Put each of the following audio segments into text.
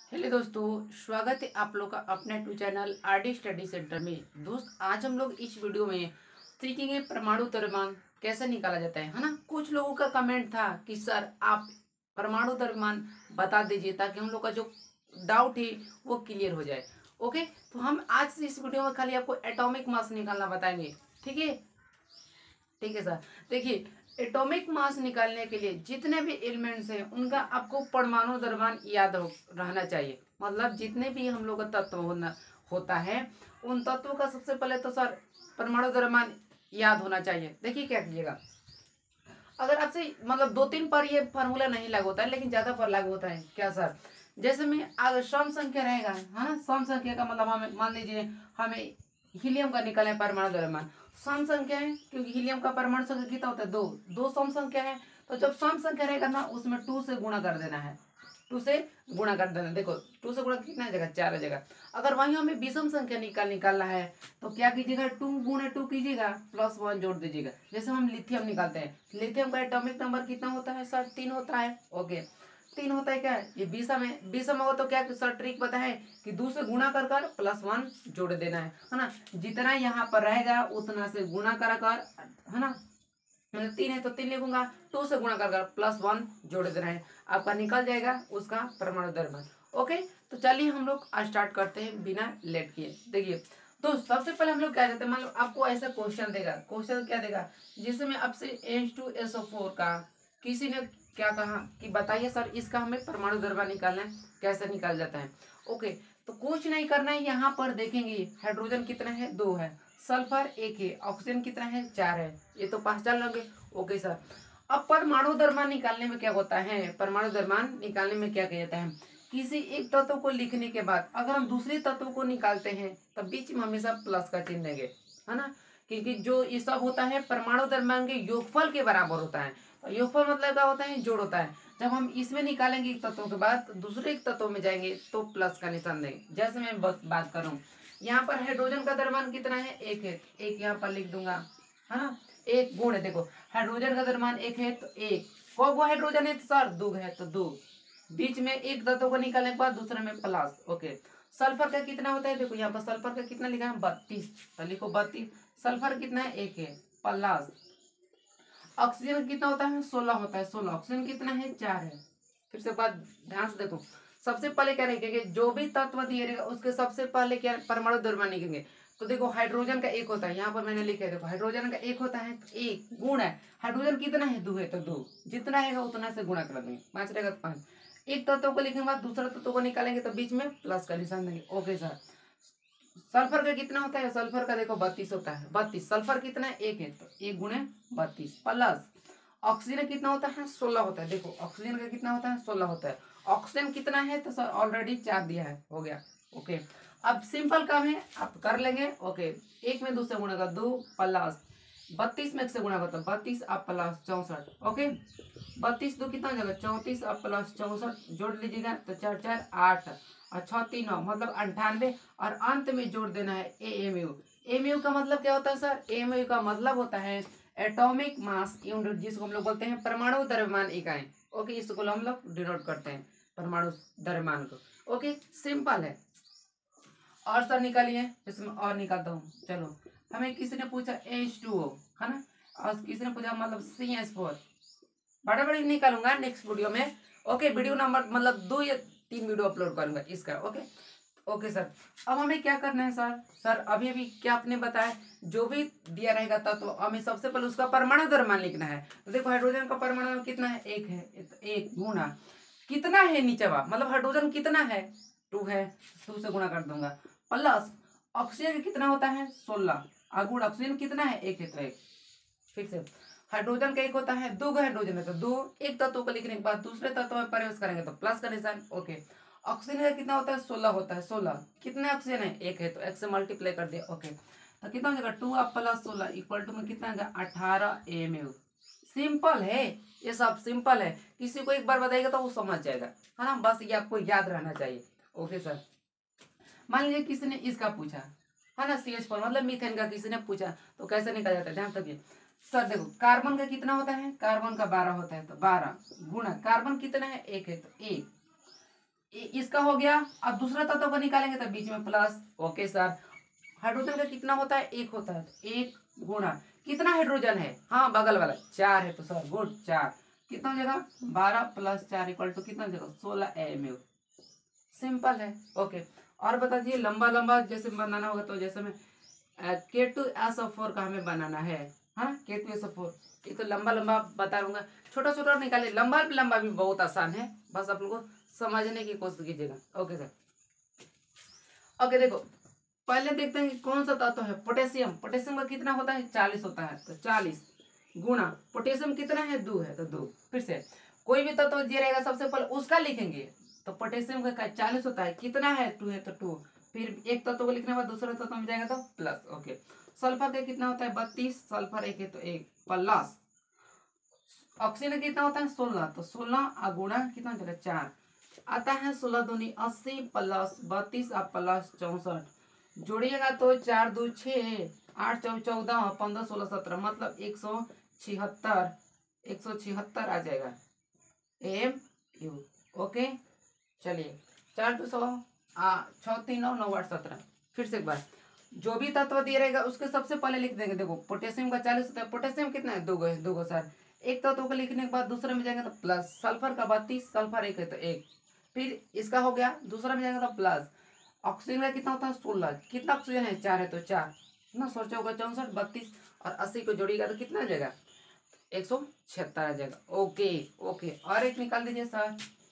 Hello दोस्तों, स्वागत है आप लोग का अपने YouTube channel RD study centre में। दोस्त, आज हम लोग इस वीडियो में सीखेंगे परमाणु द्रव्यमान कैसे निकाला जाता है ना। कुछ लोगों का कमेंट था कि सर आप परमाणु द्रव्यमान बता दीजिए ताकि हम लोग का जो डाउट है वो क्लियर हो जाए। ओके, तो हम आज से इस वीडियो में खाली आपको एटॉमिक मास निकालना बताएंगे। ठीक है, ठीक है सर। देखिए, एटॉमिक मास निकालने के लिए जितने भी एलिमेंट्स हैं उनका आपको परमाणु द्रव्यमान याद रहना चाहिए। मतलब जितने भी हम लोग का तत्व होता है उन तत्वों का सबसे पहले तो सर परमाणु द्रव्यमान याद होना चाहिए। देखिए क्या कीजिएगा, अगर आपसे मतलब दो तीन पर ये फार्मूला नहीं लागू होता है लेकिन ज्यादा पर लागू होता है क्या सर। जैसे में अगर सम संख्या रहेगा है ना, सम संख्या का मतलब हमें मान लीजिए हमें हीलियम का निकालना है परमाणु द्रव्यमान। सम संख्या है क्योंकि हीलियम का परमाणु संख्या कितना होता है, दो। दो सम संख्या है तो जब सम संख्या रहेगा ना उसमें टू से गुणा कर देना है। टू से गुणा कर देना, देखो टू से गुणा कितना आ जाएगा, चार आ जाएगा। अगर वहीं हमें विषम संख्या निकालना है तो क्या कीजिएगा, टू गुणे टू कीजिएगा, प्लस वन जोड़ दीजिएगा। जैसे हम लिथियम निकालते हैं, लिथियम का एटॉमिक नंबर कितना होता है सर, तीन होता है। ओके, तीन होता है क्या है, ये विषम होगा तो क्या सर ट्रिक पता है कि दो से गुणा कर कर प्लस वन जोड़ देना है ना। जितना यहाँ पर रहेगा उतना से गुणा कर कर, है ना। मतलब तीन है तो तीन लिखूंगा, टू से गुणा कर प्लस वन जोड़ देना है, आपका निकल जाएगा उसका परमाणु द्रव्यमान। ओके, तो चलिए हम लोग स्टार्ट करते हैं बिना लेट किए। देखिए तो सबसे पहले हम लोग क्या करते हैं, मतलब आपको ऐसा क्वेश्चन देगा, क्वेश्चन क्या देगा जिसमें आपसे H2SO4 का किसी ने क्या कहा कि बताइए सर इसका हमें परमाणु द्रव्यमान निकालना है, कैसे निकाल जाता है। ओके, तो कुछ नहीं करना है, यहाँ पर देखेंगे हाइड्रोजन कितना है, दो है। सल्फर एक है, ऑक्सीजन कितना है, चार है। ये तो पहचान लोगे। ओके सर, अब परमाणु द्रव्यमान निकालने में क्या होता है, परमाणु द्रव्यमान निकालने में क्या किया जाता है, किसी एक तत्व को लिखने के बाद अगर हम दूसरे तत्व को निकालते हैं तब बीच में हमेशा प्लस का चिन्ह देंगे, है ना। क्योंकि जो ये सब होता है परमाणु द्रव्यमान के योगफल के बराबर होता है। तो योगफल मतलब क्या होता है, जोड़ होता है। जब हम इसमें निकालेंगे एक तत्व के बाद तो दूसरे एक तत्व में जाएंगे तो प्लस का निशान देंगे। जैसे मैं बात करूं, यहाँ पर हाइड्रोजन का द्रव्यमान कितना है, एक है, एक यहाँ पर लिख दूंगा, है ना। एक गुण है, देखो हाइड्रोजन का द्रव्यमान एक है तो एक, को हाइड्रोजन है तो सर दो है तो दो, बीच में एक तत्व को निकालने के बाद दूसरे में प्लस। ओके, सल्फर का कितना होता है, देखो यहाँ पर सल्फर का कितना लिखा है, 32, तो लिखो 32। सल्फर कितना है, एक है, प्लस। ऑक्सीजन कितना होता है, 16 होता है, 16। ऑक्सीजन कितना है, चार है। फिर से बात ध्यान से देखो, सबसे पहले क्या लिखेंगे, जो भी तत्व दिए रहेगा उसके सबसे पहले क्या परमाणु द्रव्यमान लिखेंगे। तो देखो हाइड्रोजन का एक होता है, यहाँ पर मैंने लिखा है, देखो हाइड्रोजन का एक होता है तो एक गुण है, हाइड्रोजन कितना है, दो है तो दो, जितना रहेगा उतना से गुणा कर देंगे, पांच रहेगा तो पांच। एक तत्व को लिखने के बाद दूसरा तत्व को निकालेंगे तो बीच में प्लस का निशान देंगे। ओके सर, सल्फर का कितना होता है, सल्फर का देखो 32 होता है, 32। सल्फर कितना है, एक है तो एक गुणे 32 प्लस। ऑक्सीजन कितना होता है, 16 होता है, देखो ऑक्सीजन का कितना होता है, 16 होता है। ऑक्सीजन कितना है तो सर ऑलरेडी चार दिया है, हो गया। ओके, अब सिंपल काम है आप कर लेंगे। ओके, एक में दो से गुणा कर, दो प्लस 32 में एक से गुणा करता 32 आप प्लस 64। ओके, 32 दो कितना हो जाएगा, 34 आप प्लस 64 जोड़ लीजिएगा तो चार चार आठ और छः तीन नौ, मतलब 98। और अंत में जोड़ देना है AMU। AMU का मतलब क्या होता है सर, AMU का मतलब होता है एटॉमिक मास यूनिट, जिसको हम लोग बोलते हैं परमाणु द्रव्यमान इकाई। ओके, इसको हम लोग डिनोट करते हैं परमाणु द्रव्यमान को। ओके, सिंपल है। और सर निकालिए, इसमें और निकालता हूँ। चलो, हमें किसी ने पूछा H2O, है ना, और किसी ने पूछा मतलब CH4। बड़ा बड़ी निकालूंगा नेक्स्ट वीडियो में। ओके, वीडियो नंबर मतलब दो या तीन वीडियो अपलोड करूंगा इसका। ओके, ओके सर, अब हमें क्या करना है सर, सर अभी अभी क्या आपने बताया, जो भी दिया रहेगा तत्व हमें सबसे पहले उसका परमाणु द्रव्यमान लिखना है। तो देखो हाइड्रोजन का परमाणु कितना है, एक है, तो एक गुणा कितना है नीचेवा, मतलब हाइड्रोजन कितना है, टू है, टू से गुणा कर दूंगा प्लस। ऑक्सीजन कितना होता है, 16, और ऑक्सीजन कितना है, एक है तो एक। फिर से हाइड्रोजन का एक होता है, दो हाइड्रोजन है तो दो, एक तत्व को लिखने के बाद दूसरे तत्व में प्रवेश करेंगे तो प्लस का निशान। ओके, ऑक्सीजन का कितना होता है, 16 होता है, 16 कितने ऑक्सीजन है, एक है तो एक से मल्टीप्लाई कर दिया। ओके, तो कितना हो जाएगा, टू आप प्लस 16 इक्वल टू में कितना आएगा, 18 AMU। सिंपल है, ये सब सिंपल है, किसी को एक बार बताएगा तो वो समझ जाएगा, है ना। बस ये आपको याद रहना चाहिए। ओके सर, मान लीजिए किसी ने इसका पूछा, है ना, CH4 मतलब मीथेन का किसी ने पूछा तो कैसे निकल जाता है, ध्यान रखिए। सर देखो कार्बन का कितना होता है, कार्बन का 12 होता है तो 12 गुणा कार्बन कितना है, एक है तो एक। इसका हो गया। अब दूसरा तत्व को निकालेंगे तो बीच में प्लस। ओके सर, हाइड्रोजन का कितना होता है? एक होता है। एक गुणा कितना हाइड्रोजन है? हाँ बगल वाला 4 है, तो सर गुड 4 कितना हो जाएगा? 12 प्लस 4 इक्वल टू कितना हो जाएगा? 16 AMU। सिंपल है। ओके, और बता दीजिए लंबा लंबा जैसे बनाना होगा, तो जैसे मैं K2SO4 का हमें बनाना है। हाँ K2SO4, ये तो लंबा लंबा बता दूंगा, छोटा छोटा निकाले। लंबा लंबा भी बहुत आसान है, बस आप लोगों को समझने की कोशिश कीजिएगा। ओके सर, ओके देखो पहले देखते हैं कि कौन सा तत्व है। पोटेशियम, पोटेशियम का कितना होता है? 40 होता है, तो 40 गुणा पोटेशियम कितना है? 2 है, तो 2। फिर से कोई भी तत्व जो रहेगा सबसे पहले उसका लिखेंगे, तो पोटेशियम का 40 होता है, कितना है? 2 है, तो 2। फिर एक तत्व को लिखने के बाद दूसरा तत्व में जाएगा तो प्लस। ओके, सल्फर का कितना होता है? 32, सल्फर एक है तो एक प्लस। ऑक्सीजन कितना होता है? 16, तो 16 गुणा कितना हो जाएगा? 4 आता है। 16 दूनी 80 प्लस 32 प्लस 64 जोड़िएगा तो 4 2 6 8 4 14 15 16 17 मतलब 176, 176 आ जाएगा AMU। ओके चलिए, 4 2 6 6 3 9 9 8 17। फिर से एक बार जो भी तत्व दिया रहेगा उसके सबसे पहले लिख देंगे। देखो पोटेशियम का 40 होता है, पोटेशियम कितना है? 2 है, 2 सर। एक तत्व को लिखने के बाद दूसरे में जाएंगे तो प्लस। सल्फर का 32, सल्फर एक है तो एक। फिर इसका हो गया, दूसरा में जाएंगे तो प्लस। ऑक्सीजन का कितना होता है? 16, कितना ऑक्सीजन है? 4 है, तो 4 ना 16 होगा 64, 32 और 80 को जोड़िएगा तो कितना आ जाएगा? 176 आ जाएगा। ओके ओके, और एक निकाल दीजिए सर,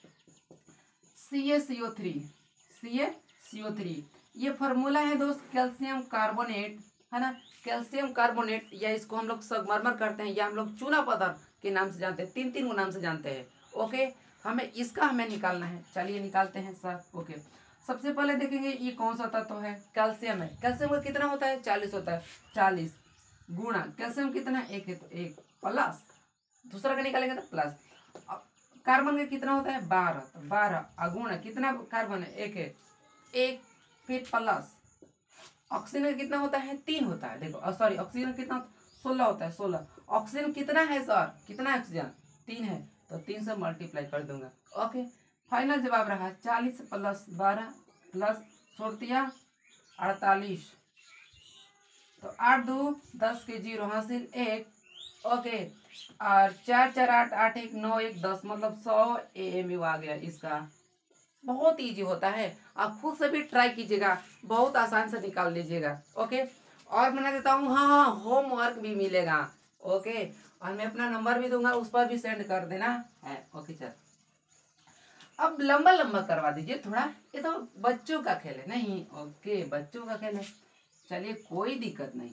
CaCO3, CaCO3 ये फॉर्मूला है दोस्त, कैल्शियम कार्बोनेट है ना, कैल्शियम कार्बोनेट, या इसको हम लोग संगमरमर करते हैं, या हम लोग चूना पदार्थ के नाम से जानते हैं, 3 नाम से जानते हैं। ओके, हमें निकालना है, चलिए निकालते हैं सर। ओके, सबसे पहले देखेंगे ये कौन सा तत्व है? कैल्शियम है। कैल्शियम का कितना होता है? 40 होता है, 40 गुणा कैल्शियम कितना है? एक है तो एक प्लस, दूसरा का निकालेंगे तो प्लस। कार्बन का कितना होता है? 12, तो 12 गुणा कितना कार्बन है? एक है, एक फिर प्लस। ऑक्सीजन का कितना होता है? 3 होता है। देखो सॉरी, ऑक्सीजन कितना 16 होता है, 16। ऑक्सीजन कितना है सर? कितना है ऑक्सीजन? 3 है, तो 3 से मल्टीप्लाई कर दूंगा। ओके, फाइनल जवाब रहा 40 प्लस 12 प्लस 48, तो 8 2 10 के 0 हासिल 1। ओके, और 4 4 8 8 1 9 1 10 मतलब 100 AMU आ गया इसका। बहुत इजी होता है, आप खुद से भी ट्राई कीजिएगा, बहुत आसान से निकाल लीजिएगा। ओके, और बना देता हूँ, हाँ हाँ होमवर्क भी मिलेगा। ओके, और मैं अपना नंबर भी दूंगा, उस पर भी सेंड कर देना है। ओके चल, अब लंबा लंबा करवा दीजिए थोड़ा, ये तो बच्चों का खेल है। नहीं ओके, बच्चों का खेल है, चलिए कोई दिक्कत नहीं।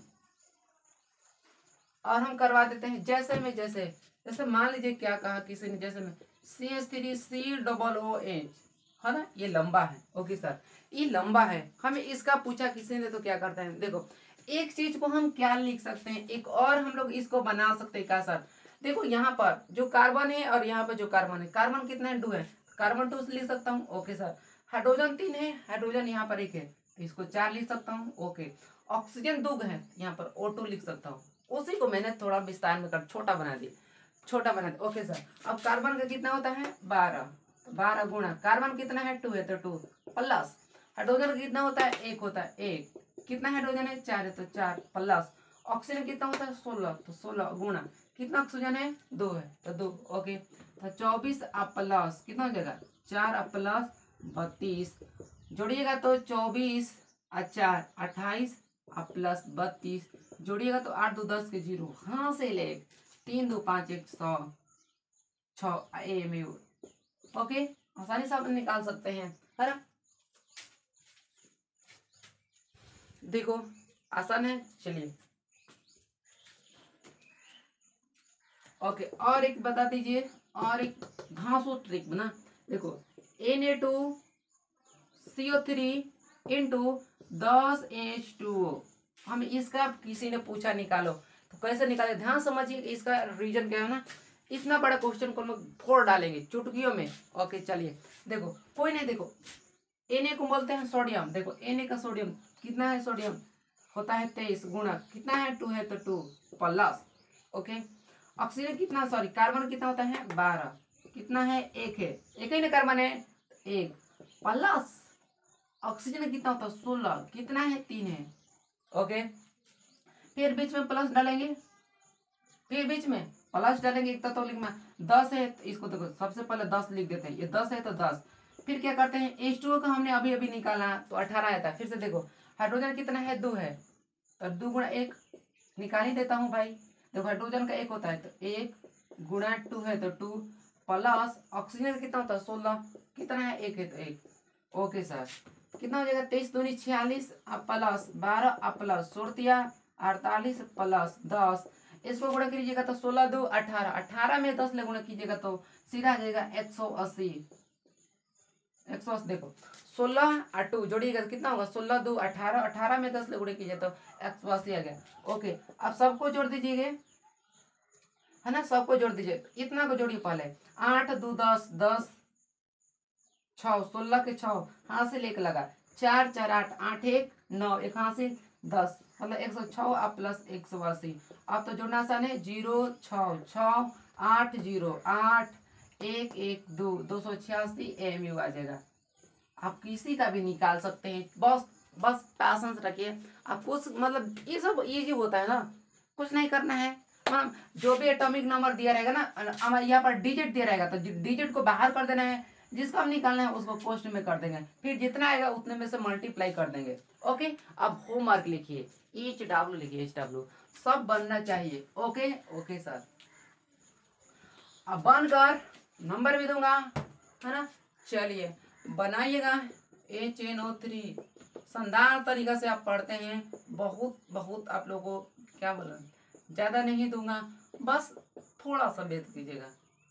और हम करवा देते हैं जैसे मान लीजिए क्या कहा किसी ने, जैसे में CH3COOH है ना, ये लंबा है। ओके सर, ये लंबा है, हमें इसका पूछा किसी ने, तो क्या करते हैं? देखो एक चीज को हम क्या लिख सकते हैं, एक और हम लोग इसको बना सकते हैं। क्या सर? देखो यहाँ पर जो कार्बन है और यहाँ पर जो कार्बन है, कार्बन कितना है? 2 है, कार्बन 2 लिख सकता हूँ। ओके सर, हाइड्रोजन 3 है, हाइड्रोजन यहाँ पर 1 है, तो इसको 4 लिख सकता हूँ। ओके, ऑक्सीजन 2 है, यहाँ पर O2 लिख सकता हूँ। उसी को मैंने थोड़ा विस्तार में कर छोटा बना दिया। ओके सर, अब कार्बन का कितना होता है? 12, 12 गुणा कार्बन कितना है? 2 है, तो 2 प्लस हाइड्रोजन का कितना होता है? 1 होता है, 1 कितना हाइड्रोजन है? 4 है, तो 4 प्लस ऑक्सीजन कितना होता है? 16, तो 16 गुणा कितना ऑक्सीजन है? 2 है, तो 2। ओके, तो 24 प्लस कितना हो जाएगा? 4 प्लस 32 जोड़िएगा तो 24 4 28 प्लस 32 जोड़िएगा तो 8 2 10 के 0 हासिल 1 3 2 5 1 100 6 AMU। ओके, आसानी से आप निकाल सकते हैं, है ना? देखो आसान है, चलिए। ओके, और एक बता दीजिए, और एक घासो ट्रिक बना। देखो Na2CO3 इंटू 10H2O, हम इसका किसी ने पूछा निकालो, तो कैसे निकाले? ध्यान समझिए, इसका रीजन क्या है ना, इतना बड़ा क्वेश्चन को हम लोग फोड़ डालेंगे चुटकियों में। ओके चलिए, देखो कोई नहीं, देखो Na को बोलते हैं सोडियम। देखो Na का सोडियम कितना है? सोडियम होता है 23 गुणा कितना है? 2 है, तो 2 प्लस। ओके, ऑक्सीजन कितना, कार्बन कितना होता है? 12 कितना है? 1 है, एक ही ना कार्बन है, 1 प्लस ऑक्सीजन कितना होता है 16, कितना है 3 है। ओके, फिर बीच में प्लस डालेंगे, फिर बीच में प्लस डालेंगे, एक तो लिखना 10 है तो इसको देखो सबसे पहले 10 लिख देते हैं, ये 10 है तो 10। फिर क्या करते हैं H2O का हमने अभी अभी निकाला तो 18 आया था। फिर से देखो हाइड्रोजन कितना है 2 है तो 2 गुणा 1 निकाल ही देता हूँ भाई। देखो हाइड्रोजन का 1 होता है तो 1 गुणा 2 है तो 2 प्लस ऑक्सीजन कितना होता है 16, कितना है 1 है तो 1। ओके सर, कितना हो जाएगा 23 दूनी 46 प्लस 12 प्लस 16 48 प्लस 10, इसको गुणा कीजिएगा तो 16 2 18, 18 में 10 ले गुणा कीजिएगा तो सीधा आ जाएगा 180। 180 देखो 16 और 2 जोड़िएगा तो कितना होगा 16 2 18, 18 में 10 ले गुणा कीजिए तो 180 आ गया। ओके, अब सबको जोड़ दीजिएगा, है ना, सबको जोड़ दीजिए। इतना को जोड़िए पहले 8 2 10 10 6 16 के 6 हाथ से लेके लगा 4 4 8 8 1 9 1 हाथ से 10 मतलब 106 अब प्लस 180। अब तो जोड़ना आसान है 0 6 6 8 0 8 1 1 2 286 AMU आ जाएगा। आप किसी का भी निकाल सकते हैं, बस बस पैसेंस रखिए। आप कुछ मतलब ये सब इजी होता है ना, कुछ नहीं करना है। मतलब जो भी एटॉमिक नंबर दिया रहेगा ना, हमारे यहाँ पर डिजिट दिया रहेगा तो डिजिट को बाहर कर देना है, जिसको हम निकालना है उसको पोस्ट में कर देंगे, फिर जितना आएगा उतने में से मल्टीप्लाई कर देंगे। ओके, अब होमवर्क लिखिए, HW लिखिए, HW सब बनना चाहिए। ओके ओके सर, अब बनकर नंबर भी दूंगा, है ना। चलिए बनाइएगा HNO3, शानदार तरीका से आप पढ़ते हैं। बहुत बहुत आप लोगों को क्या बोला, ज़्यादा नहीं दूंगा, बस थोड़ा सा वेट कीजिएगा।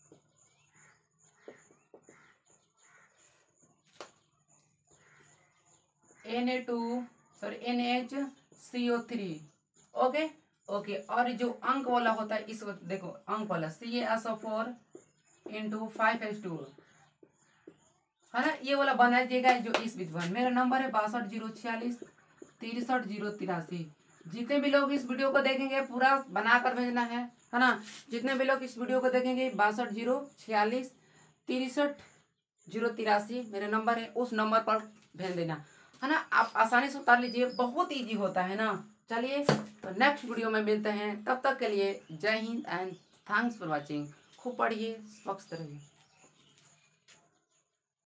NHCO3। ओके ओके, और जो अंक वाला होता है इसको देखो, अंक वाला CaSO4 × 5H2, है ना, ये वाला बनाइएगा जो इस बीच में। मेरा नंबर है 62 046 63 083। जितने भी लोग इस वीडियो को देखेंगे पूरा बना कर भेजना है ना। जितने भी लोग इस वीडियो को देखेंगे 62 046 63 083 मेरा नंबर है, उस नंबर पर भेज देना, है ना। आप आसानी से उतार लीजिए, बहुत इजी होता है ना। चलिए तो नेक्स्ट वीडियो में मिलते हैं, तब तक के लिए Jai Hind and thanks for watching. खूब पढ़िए, स्वस्थ रहिए।